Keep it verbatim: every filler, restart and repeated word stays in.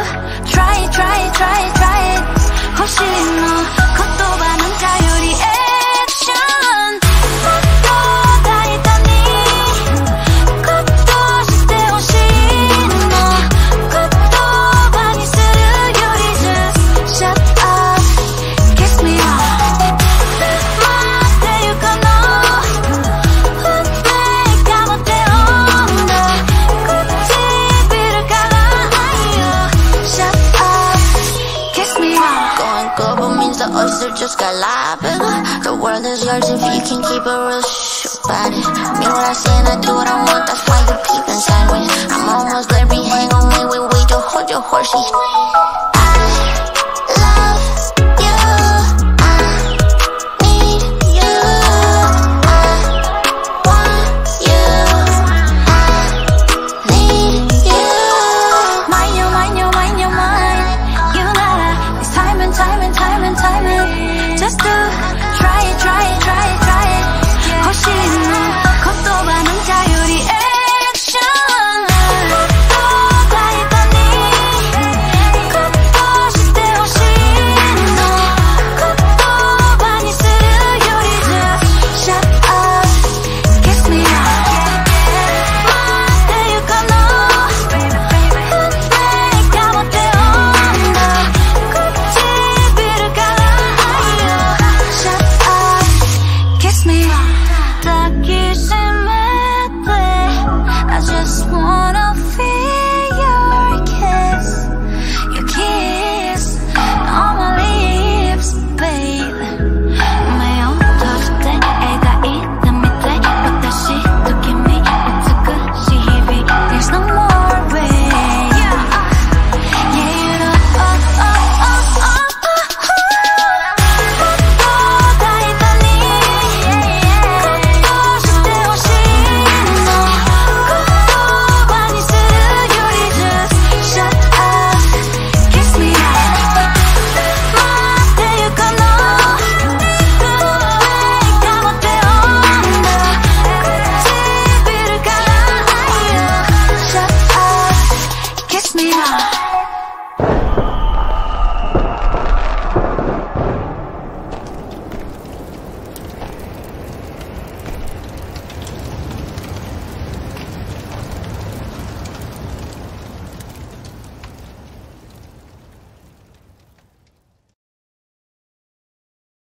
Try it, try it, try it, try it. 혹시 너 겉도바는 자유리 액션. 겉도 다 있다니. 겉도 시대오 신호. 겉도 많이 쓰는 요리 just shut up. Kiss me up. 맞대 you can know. 내가 못해 온다. 굳이 비를 갈아. Shut up. Kiss me up. Going global means the oyster just got a lot bigger. The world is yours if you can keep it real shh about it. Mean what I say and I do what I want, that's why you peep inside me. I'm almost there, be hang on me, wait, wait, to hold your horsey.